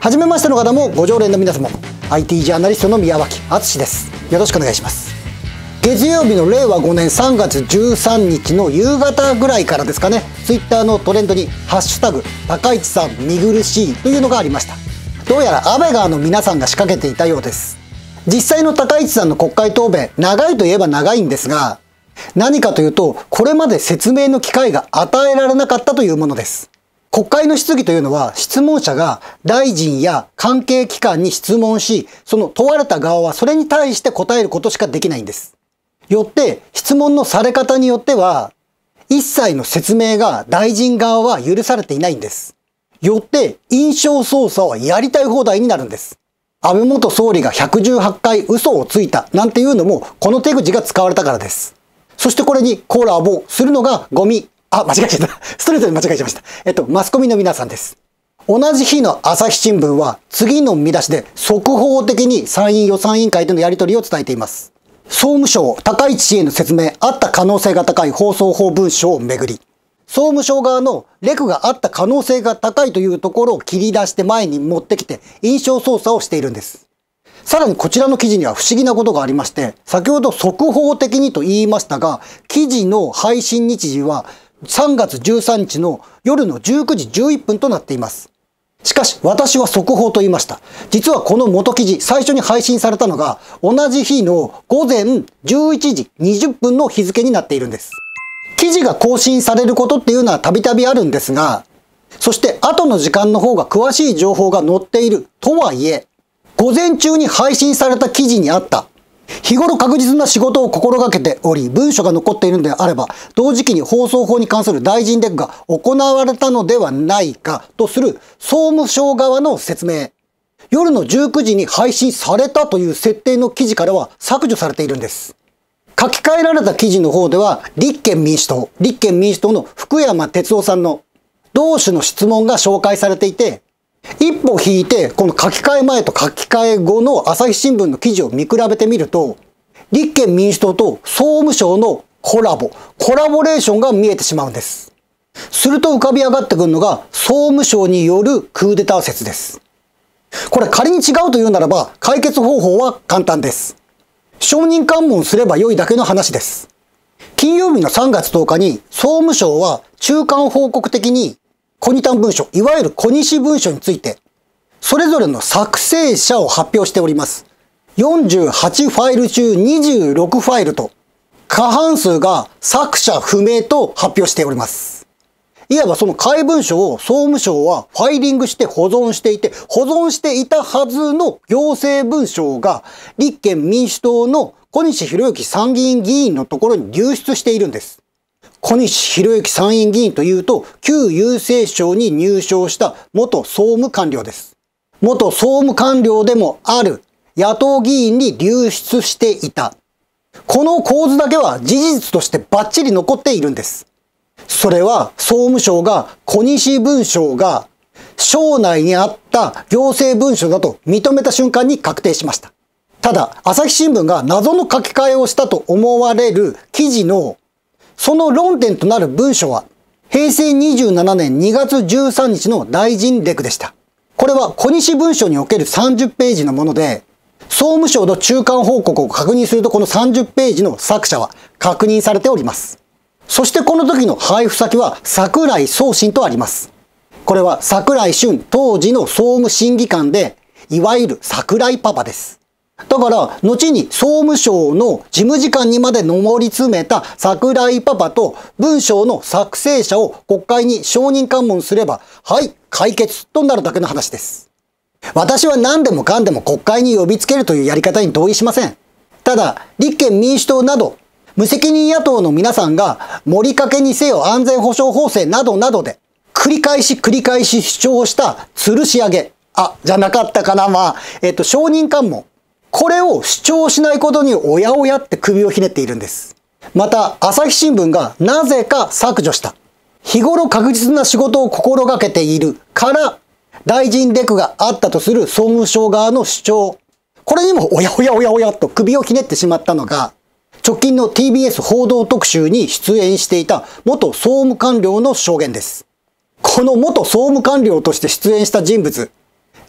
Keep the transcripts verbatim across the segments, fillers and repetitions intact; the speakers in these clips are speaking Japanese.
はじめましての方もご常連の皆様も アイティー ジャーナリストの宮脇敦です。よろしくお願いします。月曜日のれいわごねんさんがつじゅうさんにちの夕方ぐらいからですかね、ツイッターのトレンドにハッシュタグ高市さん見苦しいというのがありました。どうやら安倍川の皆さんが仕掛けていたようです。実際の高市さんの国会答弁、長いといえば長いんですが、何かというとこれまで説明の機会が与えられなかったというものです。国会の質疑というのは質問者が大臣や関係機関に質問し、その問われた側はそれに対して答えることしかできないんです。よって質問のされ方によっては一切の説明が大臣側は許されていないんです。よって印象操作はやりたい放題になるんです。安倍元総理がひゃくじゅうはちかい嘘をついたなんていうのもこの手口が使われたからです。そしてこれにコラボするのがゴミ。あ、間違えちゃった。ストレートに間違えちゃいました。えっと、マスコミの皆さんです。同じ日の朝日新聞は次の見出しで速報的に参院予算委員会でのやり取りを伝えています。総務省、高市氏への説明あった可能性が高い放送法文書をめぐり、総務省側のレクがあった可能性が高いというところを切り出して前に持ってきて印象操作をしているんです。さらにこちらの記事には不思議なことがありまして、先ほど速報的にと言いましたが、記事の配信日時はさんがつじゅうさんにちの夜のじゅうくじじゅういっぷんとなっています。しかし私は速報と言いました。実はこの元記事、最初に配信されたのが同じ日のごぜんじゅういちじにじゅっぷんの日付になっているんです。記事が更新されることっていうのはたびたびあるんですが、そして後の時間の方が詳しい情報が載っているとはいえ、午前中に配信された記事にあった日頃確実な仕事を心がけており文書が残っているのであれば同時期に放送法に関する大臣レクが行われたのではないかとする総務省側の説明、夜のじゅうくじに配信されたという設定の記事からは削除されているんです。書き換えられた記事の方では立憲民主党立憲民主党の福山哲夫さんの同種の質問が紹介されていて、一歩引いてこの書き換え前と書き換え後の朝日新聞の記事を見比べてみると、立憲民主党と総務省のコラボコラボレーションが見えてしまうんです。すると浮かび上がってくるのが総務省によるクーデター説です。これ仮に違うというならば解決方法は簡単です。証人喚問すれば良いだけの話です。金曜日のさんがつとおかに総務省は中間報告的にコニタン文書、いわゆる小西文書について、それぞれの作成者を発表しております。よんじゅうはちファイル中にじゅうろくファイルと、過半数が作者不明と発表しております。いわばその怪文書を総務省はファイリングして保存していて、保存していたはずの行政文書が立憲民主党の小西洋之参議院議員のところに流出しているんです。小西洋之参院議員というと旧郵政省に入省した元総務官僚です。元総務官僚でもある野党議員に流出していた。この構図だけは事実としてバッチリ残っているんです。それは総務省が小西文書が省内にあった行政文書だと認めた瞬間に確定しました。ただ朝日新聞が謎の書き換えをしたと思われる記事のその論点となる文書はへいせいにじゅうななねんにがつじゅうさんにちの大臣レクでした。これは小西文書におけるさんじゅっページのもので、総務省の中間報告を確認するとこのさんじゅっページの作者は確認されております。そしてこの時の配布先は櫻井送信とあります。これは櫻井俊当時の総務審議官で、いわゆる櫻井パパです。だから後に総務省の事務次官にまで上り詰めた櫻井パパと文章の作成者を国会に証人喚問すればはい解決となるだけの話です。私は何でもかんでも国会に呼びつけるというやり方に同意しません。ただ立憲民主党など無責任野党の皆さんが盛りかけにせよ安全保障法制などなどで繰り返し繰り返し主張した吊るし上げあじゃなかったかなまあえっと証人喚問、これを主張しないことにおやおやって首をひねっているんです。また朝日新聞がなぜか削除した日頃確実な仕事を心がけているから大臣レクがあったとする総務省側の主張、これにもおやおやおやおやと首をひねってしまったのが直近の ティービーエス 報道特集に出演していた元総務官僚の証言です。この元総務官僚として出演した人物、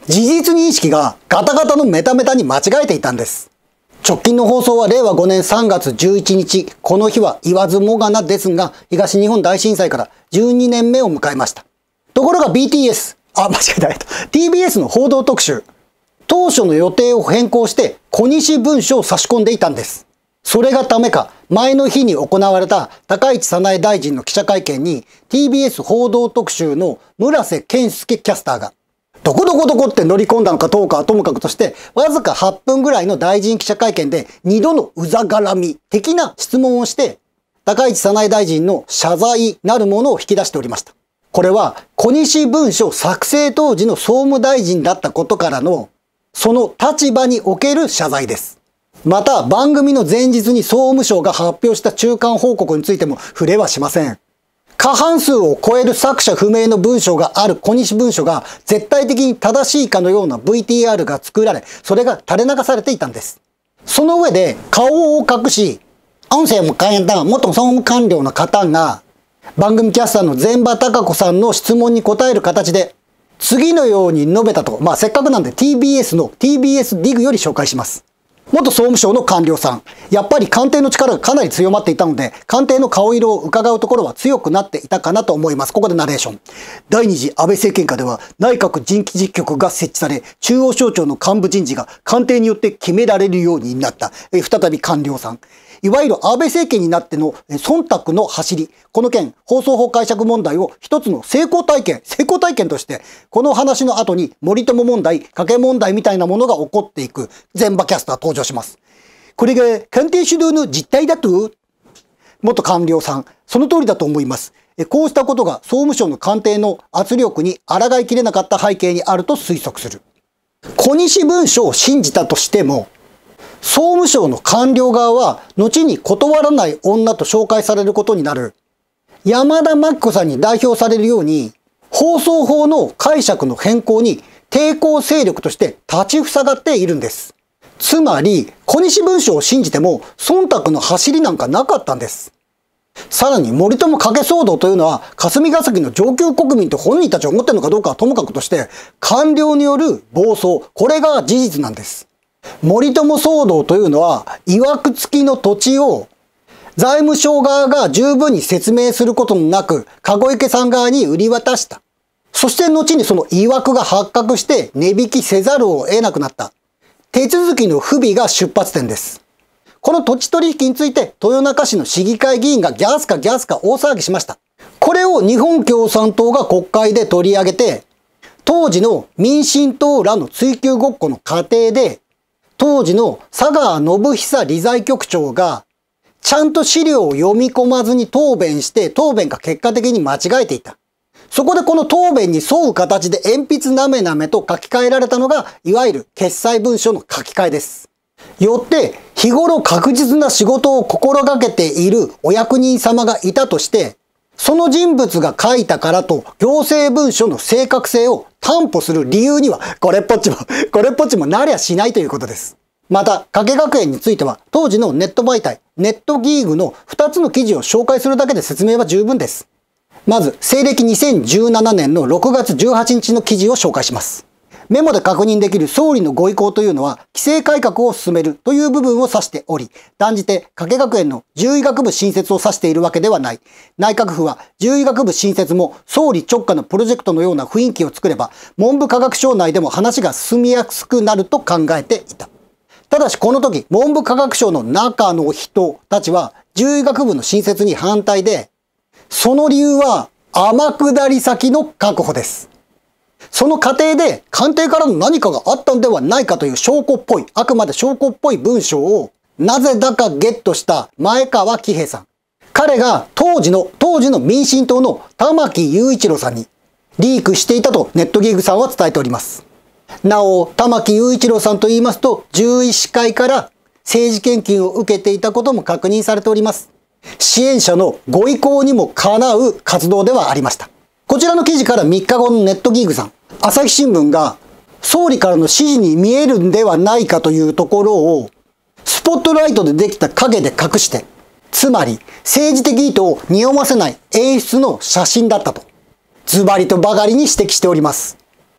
事実認識がガタガタのメタメタに間違えていたんです。直近の放送はれいわごねんさんがつじゅういちにち、この日は言わずもがなですが、東日本大震災からじゅうにねんめを迎えました。ところが ビーティーエス、あ、間違えた、ティービーエス の報道特集、当初の予定を変更して小西文書を差し込んでいたんです。それがためか、前の日に行われた高市早苗大臣の記者会見に ティービーエス 報道特集の村瀬健介キャスターが、どこどこどこって乗り込んだのかどうかはともかくとして、わずかはっぷんぐらいの大臣記者会見でにどのうざがらみ的な質問をして、高市早苗大臣の謝罪なるものを引き出しておりました。これは小西文書作成当時の総務大臣だったことからの、その立場における謝罪です。また番組の前日に総務省が発表した中間報告についても触れはしません。過半数を超える作者不明の文章がある小西文書が絶対的に正しいかのような ブイティーアール が作られ、それが垂れ流されていたんです。その上で顔を隠し、音声も変えた元総務官僚の方が番組キャスターの膳場貴子さんの質問に答える形で次のように述べたと、まあせっかくなんで ティービーエス の ティービーエス ディグより紹介します。元総務省の官僚さん。やっぱり官邸の力がかなり強まっていたので、官邸の顔色を伺うところは強くなっていたかなと思います。ここでナレーション。第二次安倍政権下では内閣人事実局が設置され、中央省庁の幹部人事が官邸によって決められるようになった。え再び官僚さん。いわゆる安倍政権になっての忖度の走り。この件、放送法解釈問題を一つの成功体験、成功体験として、この話の後に森友問題、加計問題みたいなものが起こっていく膳場キャスター登場します。これが官邸主導の実態だと？元官僚さん、その通りだと思います。こうしたことが総務省の官邸の圧力に抗いきれなかった背景にあると推測する。小西文書を信じたとしても、総務省の官僚側は後に断らない女と紹介されることになる山田真紀子さんに代表されるように、放送法の解釈の変更に抵抗勢力として立ちふさがっているんです。つまり小西文書を信じても忖度の走りなんかなかったんです。さらに森友加計騒動というのは霞が関の上級国民と本人たちは思ってるのかどうかはともかくとして、官僚による暴走、これが事実なんです。森友騒動というのは、いわく付きの土地を財務省側が十分に説明することもなく、籠池さん側に売り渡した。そして後にそのいわくが発覚して値引きせざるを得なくなった。手続きの不備が出発点です。この土地取引について豊中市の市議会議員がギャスかギャスか大騒ぎしました。これを日本共産党が国会で取り上げて、当時の民進党らの追及ごっこの過程で、当時の佐川信久理財局長がちゃんと資料を読み込まずに答弁して、答弁が結果的に間違えていた。そこでこの答弁に沿う形で鉛筆なめなめと書き換えられたのが、いわゆる決裁文書の書き換えです。よって日頃確実な仕事を心がけているお役人様がいたとして、その人物が書いたからと行政文書の正確性を担保する理由にはこれっぽっちもこれっぽっちもなりゃしないということです。また加計学園については当時のネット媒体ネットギーグのふたつの記事を紹介するだけで説明は十分です。まず西暦にせんじゅうななねんのろくがつじゅうはちにちの記事を紹介します。メモで確認できる総理のご意向というのは規制改革を進めるという部分を指しており、断じて加計学園の獣医学部新設を指しているわけではない。内閣府は獣医学部新設も総理直下のプロジェクトのような雰囲気を作れば文部科学省内でも話が進みやすくなると考えていた。ただしこの時文部科学省の中の人たちは獣医学部の新設に反対で、その理由は天下り先の確保です。その過程で官邸からの何かがあったんではないかという証拠っぽい、あくまで証拠っぽい文章をなぜだかゲットした前川喜平さん。彼が当時の、当時の民進党の玉木雄一郎さんにリークしていたとネットギーグさんは伝えております。なお、玉木雄一郎さんと言いますと、獣医師会から政治献金を受けていたことも確認されております。支援者のご意向にもかなう活動ではありました。こちらの記事からみっかごのネットギーグさん、朝日新聞が総理からの指示に見えるんではないかというところをスポットライトでできた影で隠して、つまり政治的意図を匂わせない演出の写真だったとズバリとばかりに指摘しております。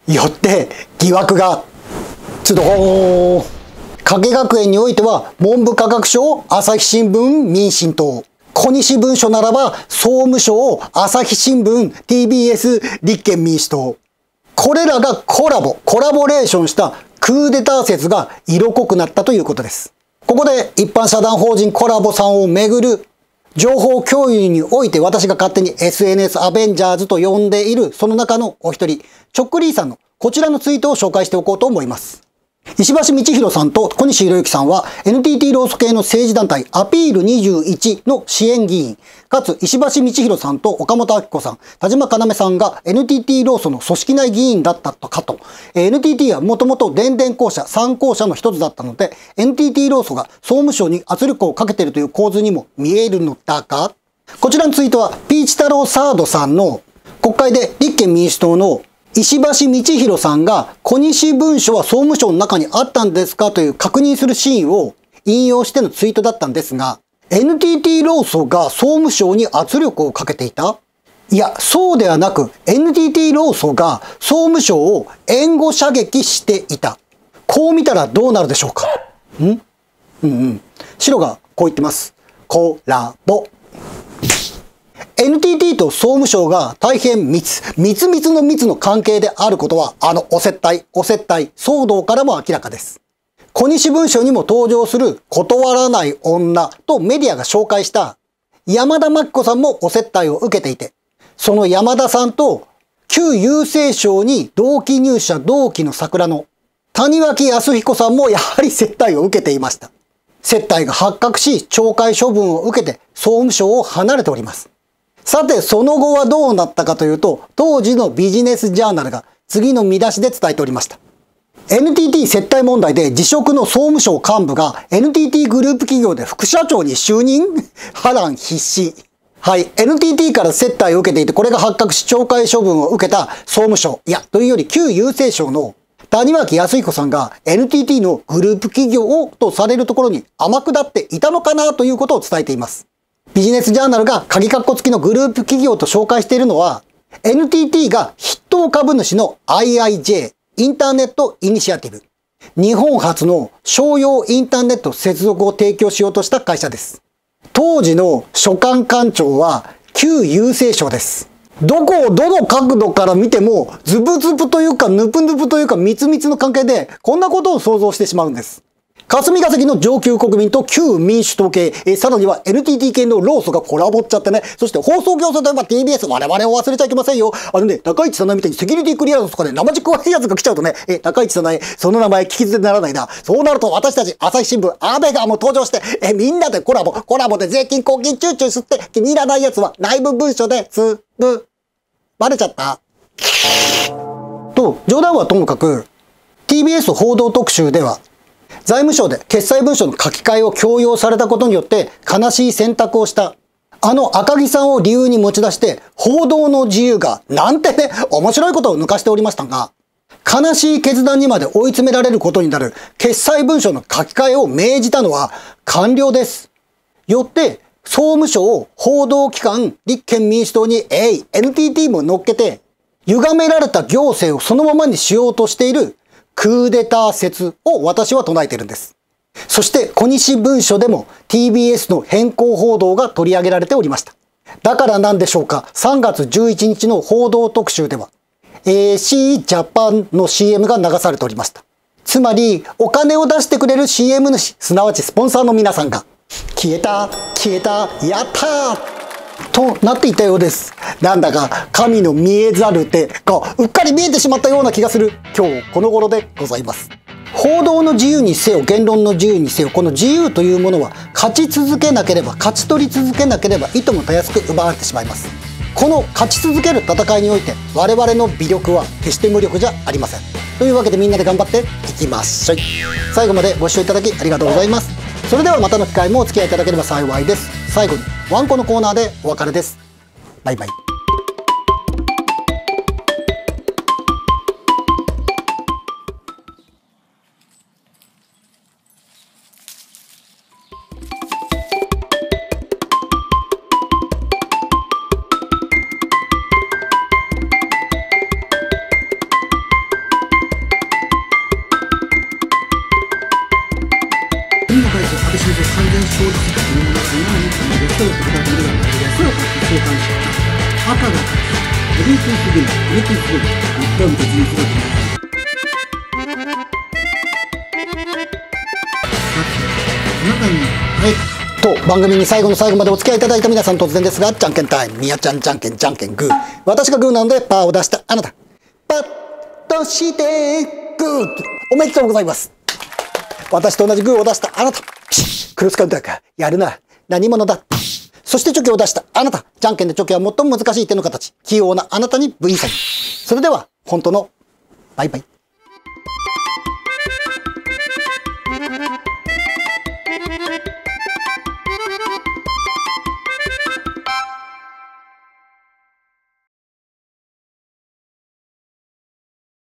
よって疑惑がつどー。加計学園においては文部科学省、朝日新聞、民進党。小西文書ならば総務省、朝日新聞、ティービーエス、立憲民主党。これらがコラボ、コラボレーションしたクーデター説が色濃くなったということです。ここで一般社団法人コラボさんをめぐる情報共有において私が勝手に エスエヌエス アベンジャーズと呼んでいるその中のお一人、チョックリーさんのこちらのツイートを紹介しておこうと思います。石橋道弘さんと小西博之さんは エヌティーティー 労組系の政治団体アピールにじゅういちの支援議員、かつ石橋道弘さんと岡本明子さん、田島要さんが エヌティーティー 労組の組織内議員だったとかと、エヌティーティー はもともと電電公社、さん公社の一つだったので、エヌティーティー 労組が総務省に圧力をかけているという構図にも見えるのだが、こちらのツイートはピーチ太郎サードさんの国会で立憲民主党の石橋道弘さんが小西文書は総務省の中にあったんですかという確認するシーンを引用してのツイートだったんですが、エヌティーティー 労組が総務省に圧力をかけていた？いや、そうではなく エヌティーティー 労組が総務省を援護射撃していた。こう見たらどうなるでしょうか？ん？うんうん。白がこう言ってます。コラボ。エヌティーティー と総務省が大変密、密密の密の関係であることは、あのお接待、お接待、騒動からも明らかです。小西文書にも登場する断らない女とメディアが紹介した山田真紀子さんもお接待を受けていて、その山田さんと旧郵政省に同期入社同期の桜の谷脇康彦さんもやはり接待を受けていました。接待が発覚し、懲戒処分を受けて総務省を離れております。さて、その後はどうなったかというと、当時のビジネスジャーナルが次の見出しで伝えておりました。エヌティーティー 接待問題で辞職の総務省幹部が エヌティーティー グループ企業で副社長に就任？波乱必至。はい。エヌティーティー から接待を受けていて、これが発覚し懲戒処分を受けた総務省。いや、というより旧郵政省の谷脇康彦さんが エヌティーティー のグループ企業をとされるところに天下っていたのかなということを伝えています。ビジネスジャーナルが鍵括弧付きのグループ企業と紹介しているのは、エヌティーティー が筆頭株主の アイアイジェー、インターネットイニシアティブ。日本初の商用インターネット接続を提供しようとした会社です。当時の所管官庁は旧郵政省です。どこをどの角度から見てもズブズブというかヌプヌプというか密密の関係でこんなことを想像してしまうんです。霞が関の上級国民と旧民主党系、えー、さらには エヌティーティー 系の労組がコラボっちゃってね。そして放送業者といえば ティービーエス、我々を忘れちゃいけませんよ。あのね、高市早苗みたいにセキュリティクリアランスとかで生実行いやつが来ちゃうとね、えー、高市早苗、その名前聞き捨てならないな。そうなると私たち朝日新聞、安倍川も登場して、えー、みんなでコラボ、コラボで税金公金チューチュー吸って気に入らないやつは内部文書でつぶ、バレちゃった。と、冗談はともかく、ティービーエス 報道特集では、財務省で決裁文書の書き換えを強要されたことによって悲しい選択をしたあの赤木さんを理由に持ち出して報道の自由がなんてね面白いことを抜かしておりましたが、悲しい決断にまで追い詰められることになる決裁文書の書き換えを命じたのは官僚です。よって総務省を報道機関立憲民主党にえい エヌティーティー も乗っけて歪められた行政をそのままにしようとしているクーデター説を私は唱えているんです。そして小西文書でも ティービーエス の変更報道が取り上げられておりました。だからなんでしょうか、さんがつじゅういちにちの報道特集では エーシー ジャパンの シーエム が流されておりました。つまりお金を出してくれる シーエム 主、すなわちスポンサーの皆さんが消えた、消えた、やったーとなっていたようです。なんだか神の見えざる手がうっかり見えてしまったような気がする今日この頃でございます。報道の自由にせよ言論の自由にせよ、この自由というものは勝ち続けなければ勝ち取り続けなければいともたやすく奪われてしまいます。この勝ち続ける戦いにおいて我々の微力は決して無力じゃありません。というわけでみんなで頑張っていきましょう。最後までご視聴いただきありがとうございます。それではまたの機会もお付き合いいただければ幸いです。最後にワンコのコーナーでお別れです。バイバイ。 勝利するというものそのように決める人を答えてみるがないですよ。そう感じた。赤が勝つ。ブレイクスゲーム、ブレイクスゲーム。一旦別にするわけない。あなたに会えた。 と番組に最後の最後までお付き合いいただいた皆さん、突然ですがじゃんけんタイム。みやちゃんじゃんけんじゃんけんグー。私がグーなのでパーを出したあなた、パッとしてグー。おめでとうございます。私と同じグーを出したあなた、クロスカウンターかやるな、何者だ。そしてチョキを出したあなた、じゃんけんでチョキは最も難しい手の形、器用なあなたに ブイ サイン。それでは本当のバイバイ。